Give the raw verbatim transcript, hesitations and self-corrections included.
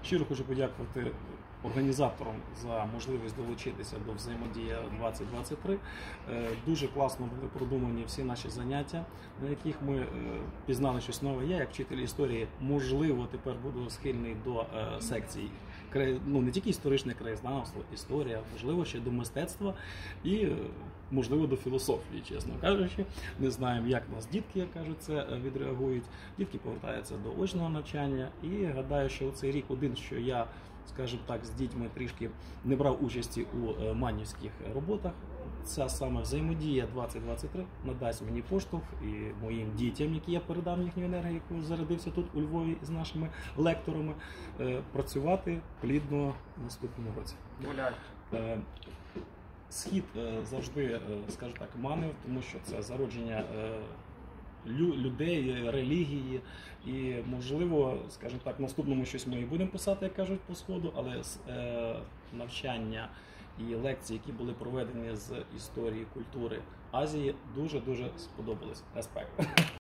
Щиро хочу подякувати організаторам за можливість долучитися до взаємодії двадцять двадцять три. Дуже класно були продумані всі наші заняття, на яких ми пізнали щось нове. Я, як вчитель історії, можливо, тепер буду схильний до секцій, ну, не тільки історичне краєзнавство, історія, можливо, ще до мистецтва і, можливо, до філософії, чесно кажучи. Не знаємо, як нас дітки, як кажуть, це відреагують. Дітки повертаються до очного навчання, і гадаю, що цей рік один, що я, скажімо так, з дітьми трішки не брав участі у манівських роботах. Ця саме взаємодія двадцять двадцять три надасть мені поштовх і моїм дітям, які я передам їхню енергію, яку зарядився тут у Львові з нашими лекторами, працювати плідно в наступному році. Схід завжди, скажімо так, манив, тому що це зародження людей, релігії, і, можливо, скажімо так, в наступному щось ми і будемо писати, як кажуть, по Сходу, але навчання і лекції, які були проведені з історії, культури Азії, дуже-дуже сподобались. Респект.